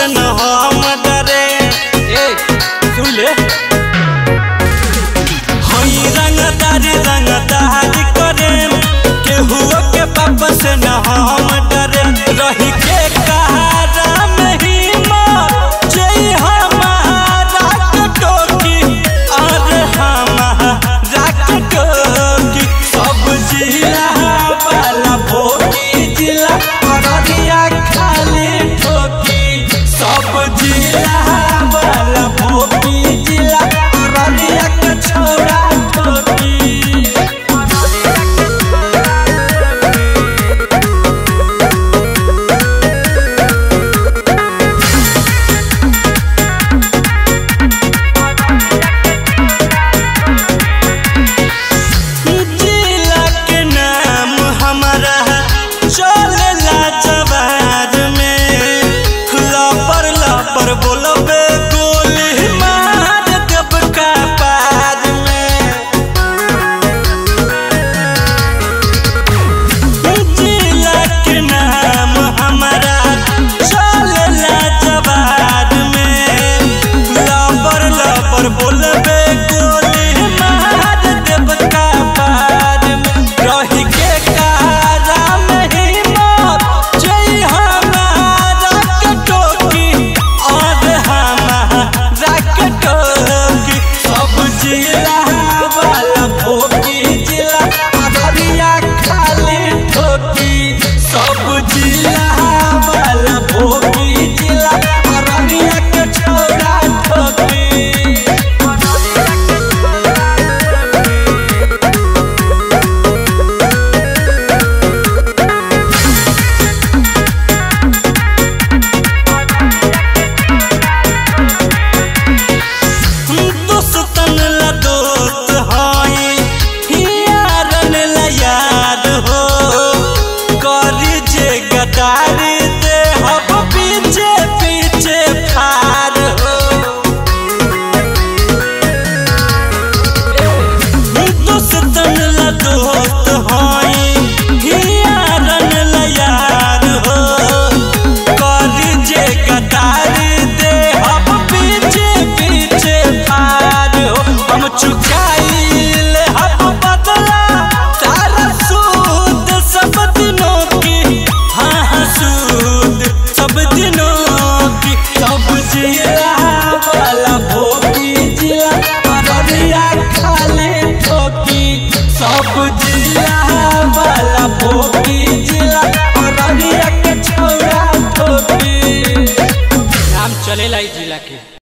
न हम डरे। सुन ले हई रंगदार करे केहू के बाप से न हम डरे। रही के कहारा में ही जय हमारा टोकी अरे हमारा टोकी सब जिला वाला भोगी जिला अररिया खाली ठोकी सब जिला